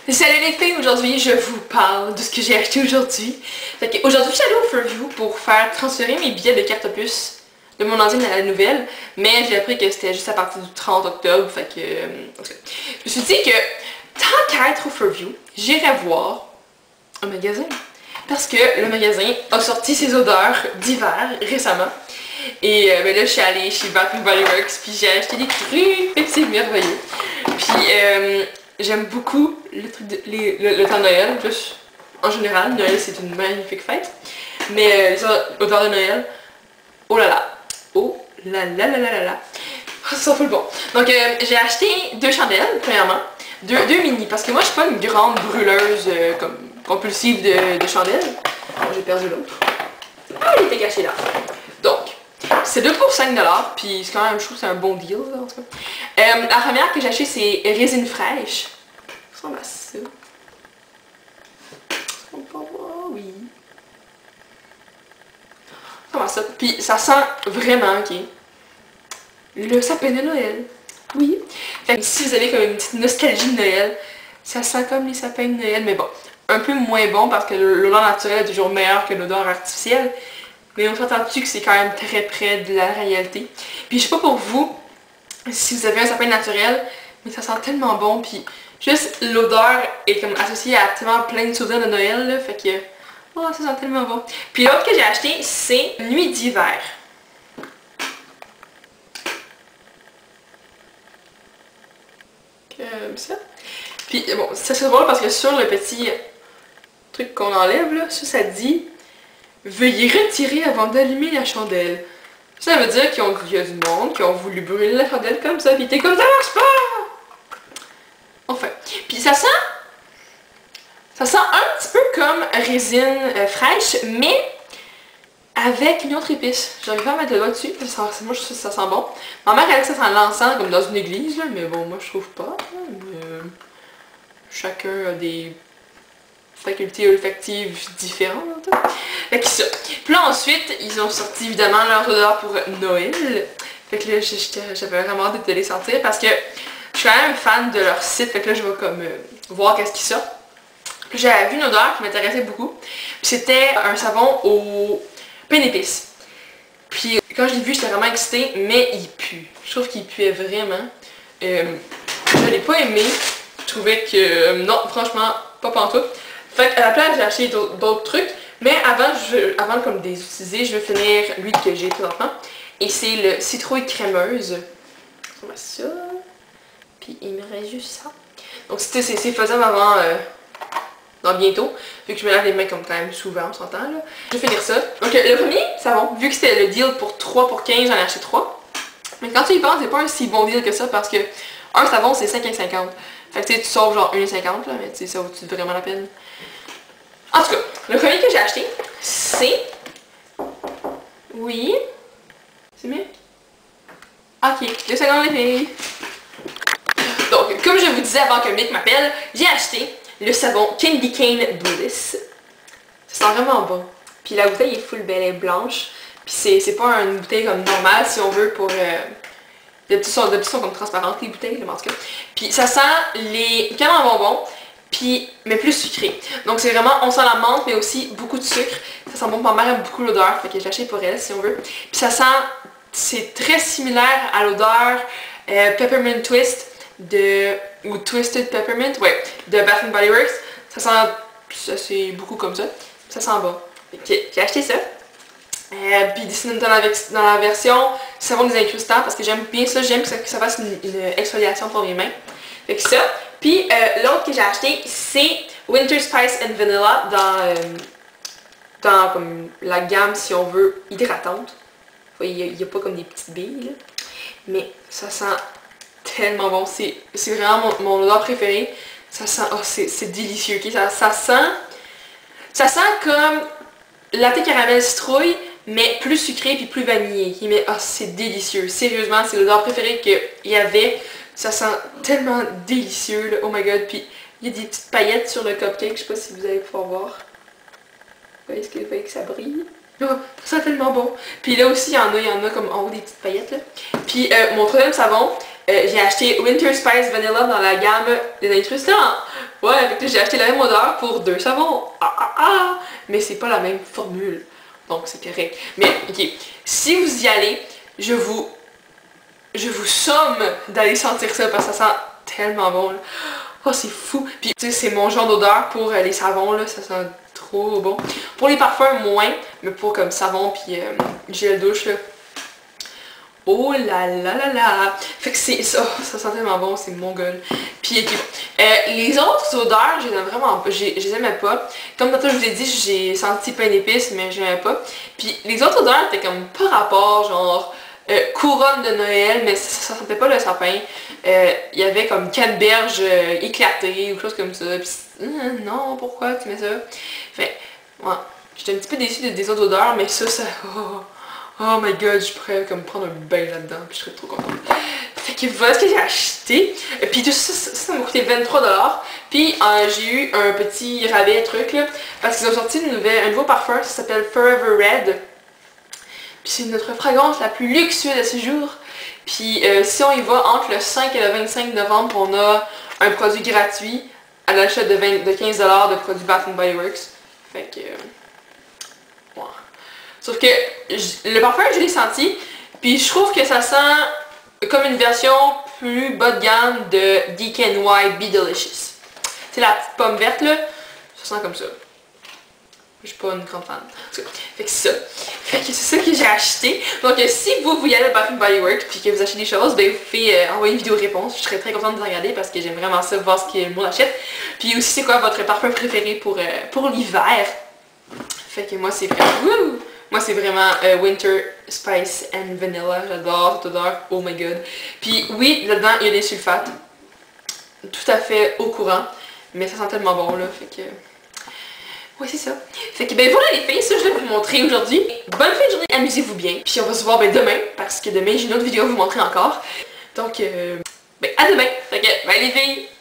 Salut les filles, aujourd'hui je vous parle de ce que j'ai acheté aujourd'hui. Aujourd'hui je suis allée au Fairview pour faire transférer mes billets de carte opus de mon ancienne à la nouvelle, mais j'ai appris que c'était juste à partir du 30 octobre, je me suis dit que tant qu'à être au Fairview, j'irais voir un magasin. Parce que le magasin a sorti ses odeurs d'hiver récemment. Et là je suis allée chez Bath & Body Works, puis j'ai acheté des trucs et c'est merveilleux. Puis j'aime beaucoup le temps de Noël, juste en général. Noël c'est une magnifique fête. Mais les odeurs de Noël, oh là là, oh là là là là là là. Ça sent full bon. Donc j'ai acheté 2 chandelles, premièrement. Deux mini, parce que moi je suis pas une grande brûleuse comme compulsive de chandelles. J'ai perdu l'autre. Ah, il était caché là. Donc, c'est 2 pour 5$, puis c'est quand même, je trouve que c'est un bon deal, là, en tout cas. La première que j'ai achetée, c'est résine fraîche. Ça ressemble à ça. On peut voir, oui. Ça ressemble à ça. Puis ça sent vraiment, ok, le sapin de Noël. Oui. Fait que si vous avez comme une petite nostalgie de Noël, ça sent comme les sapins de Noël, mais bon, un peu moins bon parce que l'odeur naturelle est toujours meilleure que l'odeur artificielle. Mais on s'entend-tu que c'est quand même très près de la réalité. Puis je sais pas pour vous, si vous avez un sapin naturel, mais ça sent tellement bon, puis juste l'odeur est comme associée à tellement plein de souvenirs de Noël, là, fait que, oh, ça sent tellement bon. Puis l'autre que j'ai acheté, c'est Nuit d'hiver. Comme ça. Puis bon, ça c'est drôle parce que sur le petit truc qu'on enlève, là, ça dit « Veuillez retirer avant d'allumer la chandelle ». Ça veut dire qu'il y a du monde qui ont voulu brûler la chandelle comme ça, pis t'es comme « Ça marche pas! » Enfin. Puis ça sent un petit peu comme résine fraîche, mais avec une autre épice. J'arrive pas à mettre le doigt dessus, moi je trouve que ça sent bon. Ma mère elle dit que ça sent l'encens comme dans une église, là, mais bon, moi je trouve pas. Chacun a des facultés olfactives différentes. Fait que ça. Puis là ensuite, ils ont sorti évidemment leur odeur pour Noël. Fait que là, j'avais vraiment hâte de les sortir parce que je suis quand même fan de leur site. Fait que là, je vais comme voir qu'est-ce qui sort. J'avais vu une odeur qui m'intéressait beaucoup. C'était un savon au pain d'épices. Puis quand je l'ai vu, j'étais vraiment excitée, mais il pue. Je trouve qu'il puait vraiment. Je l'ai pas aimé. Je trouvais que non, franchement, pas pantoute. Fait qu'à la place, j'ai acheté d'autres trucs. Mais avant comme de les utiliser, je vais finir l'huile que j'ai présentement. Et c'est le citrouille crémeuse. On va ça. Puis il me reste juste ça. Donc c'est faisable avant dans bientôt. Vu que je me lave les mains comme quand même souvent, on s'entend là. Je vais finir ça. Donc le premier savon, vu que c'était le deal pour 3 pour 15, j'en ai acheté 3. Mais quand tu y penses, c'est pas un si bon deal que ça parce que un savon c'est 5,50. Fait que tu sauves genre 1,50 là, mais tu sais, ça vaut-tu vraiment la peine? En tout cas, le premier que j'ai acheté, c'est... Oui? C'est mieux? Ok, 2 secondes les filles. Donc, comme je vous disais avant que Mick m'appelle, j'ai acheté le savon Candy Cane Bliss. Ça sent vraiment bon. Puis la bouteille est full belle, elle est blanche. Puis c'est pas une bouteille comme normale si on veut pour... les petits sont comme transparentes les bouteilles, en tout cas. Puis ça sent les cannes en bonbons, puis mais plus sucré. Donc c'est vraiment, on sent la menthe, mais aussi beaucoup de sucre. Ça sent bon, ma mère aime beaucoup l'odeur, fait que j'ai acheté pour elle si on veut. Puis ça sent, c'est très similaire à l'odeur Peppermint Twist ou Twisted Peppermint, ouais, de Bath & Body Works. Ça sent, c'est beaucoup comme ça. Ça sent bon. J'ai acheté ça. Puis dans la version savon des incrustants parce que j'aime bien ça, j'aime que ça fasse une exfoliation pour mes mains. Fait que ça. Puis l'autre que j'ai acheté c'est Winter Spice and Vanilla dans comme la gamme si on veut hydratante. Il n'y a pas comme des petites billes là. Mais ça sent tellement bon, c'est vraiment mon odeur préférée. Ça sent, oh c'est délicieux, okay? Ça sent comme latte caramel citrouille mais plus sucré puis plus vanillé. Mais oh, c'est délicieux. Sérieusement, c'est l'odeur préférée qu'il y avait. Ça sent tellement délicieux, là. Oh my god. Puis il y a des petites paillettes sur le cupcake. Je sais pas si vous allez pouvoir voir. Est-ce que vous voyez que ça brille? Oh, ça sent tellement bon. Puis là aussi, il y en a comme en haut des petites paillettes. Là. Puis mon troisième savon, j'ai acheté Winter Spice Vanilla dans la gamme des années précédentes. Ouais, fait que j'ai acheté la même odeur pour 2 savons. Mais c'est pas la même formule. Donc c'est correct. Mais ok, si vous y allez, je vous somme d'aller sentir ça parce que ça sent tellement bon là. Oh c'est fou. Puis tu sais c'est mon genre d'odeur pour les savons là, ça sent trop bon. Pour les parfums moins, mais pour comme savon puis gel douche là. Oh là là là là! Fait que c'est ça, ça sent tellement bon, c'est mon gueule. Puis ok, les autres odeurs, je les aime vraiment pas, je les aimais pas. Comme tantôt je vous ai dit, j'ai senti pain d'épices, mais je l'aimais pas. Puis les autres odeurs étaient comme pas rapport, genre couronne de Noël, mais ça sentait pas le sapin. Il y avait comme canneberge éclatée ou chose comme ça. Puis non, pourquoi tu mets ça? Fait, ouais, j'étais un petit peu déçue des autres odeurs, mais ça, oh my god, je pourrais comme prendre un bain là-dedans, puis je serais trop contente. Fait que voilà ce que j'ai acheté. Puis tout ça, ça m'a coûté 23$. Puis j'ai eu un petit rabais truc là, parce qu'ils ont sorti un nouveau parfum, ça s'appelle Forever Red. Puis c'est notre fragrance la plus luxueuse de ce jour. Puis si on y va entre le 5 et le 25 novembre, on a un produit gratuit à l'achat de 15$ de produits Bath & Body Works. Fait que... ouais. Sauf que le parfum, je l'ai senti, puis je trouve que ça sent comme une version plus bas de gamme de DKNY Be Delicious. C'est la petite pomme verte là, ça sent comme ça. Je suis pas une grande fan. Fait que c'est ça. Fait que c'est ça que j'ai acheté. Donc si vous y allez à Bath & Body Works puis que vous achetez des choses, ben vous pouvez envoyer une vidéo réponse. Je serais très contente de vous regarder parce que j'aime vraiment ça, voir ce que le monde achète. Puis aussi c'est quoi votre parfum préféré pour l'hiver. Fait que moi c'est vraiment... Moi c'est vraiment Winter Spice and Vanilla. J'adore cette odeur. Oh my god. Puis oui, là-dedans il y a des sulfates. Tout à fait au courant. Mais ça sent tellement bon là. Fait que... ouais, c'est ça. Fait que ben voilà les filles, ça je vais vous montrer aujourd'hui. Bonne fin de journée, amusez-vous bien. Puis on va se voir ben demain, parce que demain j'ai une autre vidéo à vous montrer encore. Donc, ben à demain. Fait que, bye les filles!